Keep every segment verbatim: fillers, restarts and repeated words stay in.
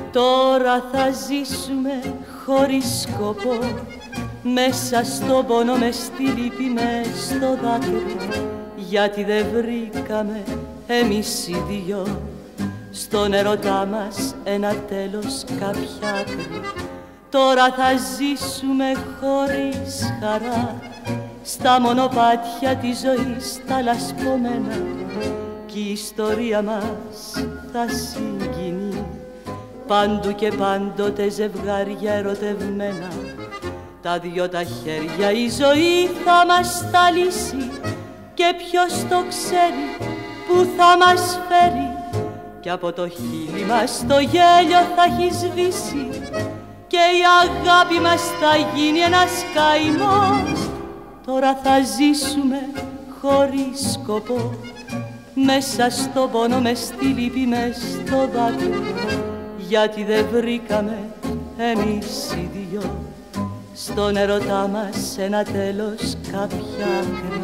Τώρα θα ζήσουμε χωρίς σκοπό, μέσα στον πόνο, μες στη λύπη, μες στο δάκρυ, γιατί δεν βρήκαμε εμείς οι δυο στον ερωτά μας ένα τέλος, κάποια άκρη. Τώρα θα ζήσουμε χωρίς χαρά, στα μονοπάτια της ζωής τα λασπωμένα, κι η ιστορία μας θα συγκινεί παντού και πάντοτε ζευγάρια ερωτευμένα. Τα δυο τα χέρια η ζωή θα μας τα λύσει, και ποιος το ξέρει που θα μας φέρει, κι από το χείλη μας το γέλιο θα έχει σβήσει, και η αγάπη μας θα γίνει ένας καημός. Τώρα θα ζήσουμε χωρίς σκοπό, μέσα στον πόνο, μες στη λύπη, μες στο δάκρυ, γιατί δεν βρήκαμε εμείς οι δυο στον ερωτά μας ένα τέλος, κάποια άκρη.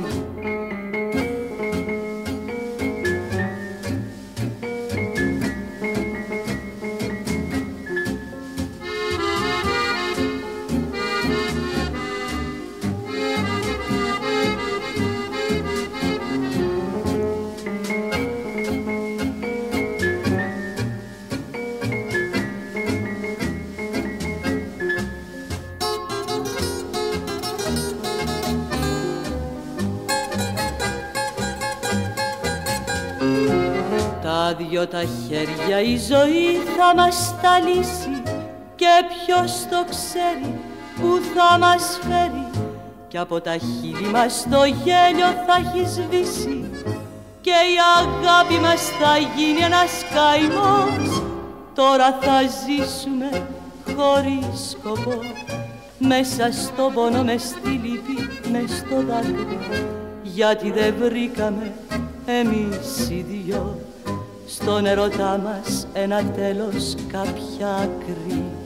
Τα δυο τα χέρια η ζωή θα μας τα λύσει, και ποιος το ξέρει που θα μας φέρει, κι από τα χείλη μας το γέλιο θα έχει σβήσει, και η αγάπη μας θα γίνει ένας καημός. Τώρα θα ζήσουμε χωρίς σκοπό, μέσα στον πόνο, μες στη λύπη, μες στο δάκρυ, γιατί δεν βρήκαμε εμείς οι δυο στον ερωτά μας ένα τέλος, κάποια άκρη.